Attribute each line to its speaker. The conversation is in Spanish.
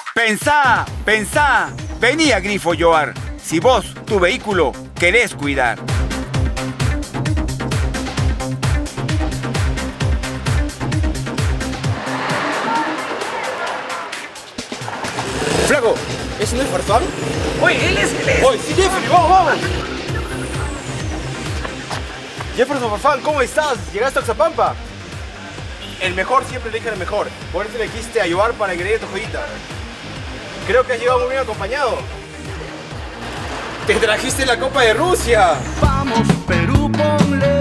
Speaker 1: Pensá, pensá, vení a Grifo Yoar, si vos tu vehículo querés cuidar.
Speaker 2: Flaco, ¿ese no es Farfán?
Speaker 3: Oye, él es.
Speaker 2: Oye, sí, Jeffrey, vamos, vamos. Jefferson Farfán, ¿cómo estás? ¿Llegaste a Oxapampa? El mejor siempre elige el mejor. Por eso le quiste ayudar para engreír tu joyita. Creo que has llegado muy bien acompañado. ¡Te trajiste la Copa de Rusia!
Speaker 4: Vamos, Perú, ponle